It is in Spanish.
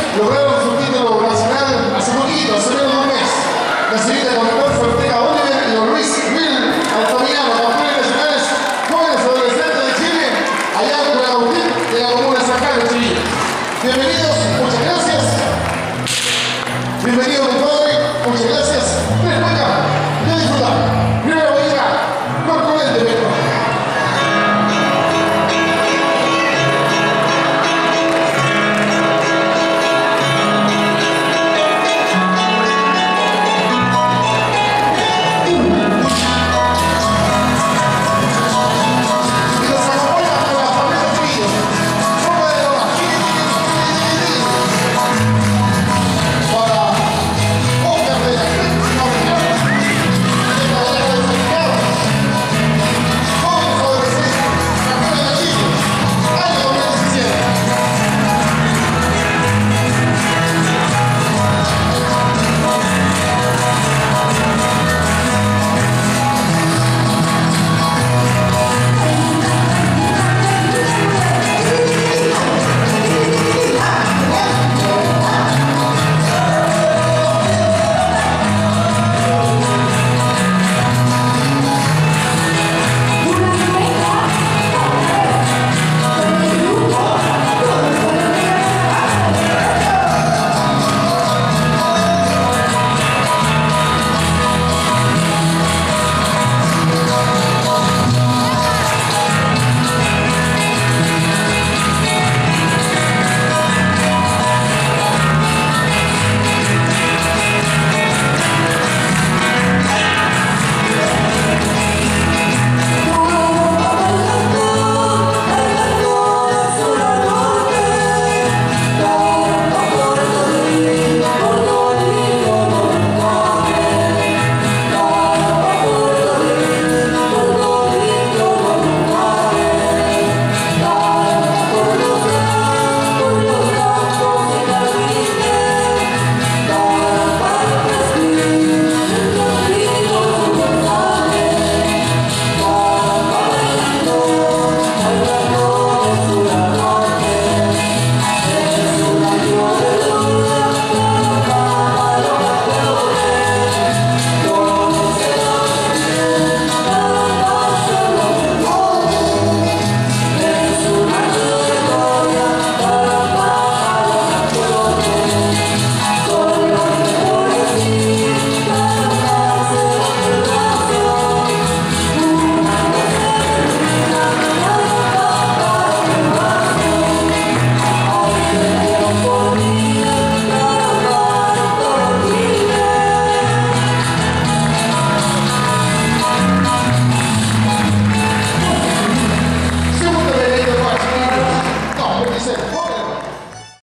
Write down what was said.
lograron su título nacional hace poquito, hace menos de un mes. La señorita Constanza Ortega Oliver y don Luis Will Altamirano, campeones nacionales jóvenes adolescentes de Chile, allá en Cuenca de la comuna de San Carlos, Chile. Bienvenidos, muchas gracias. Bienvenido, mi padre, muchas gracias. ¡Ven, venga!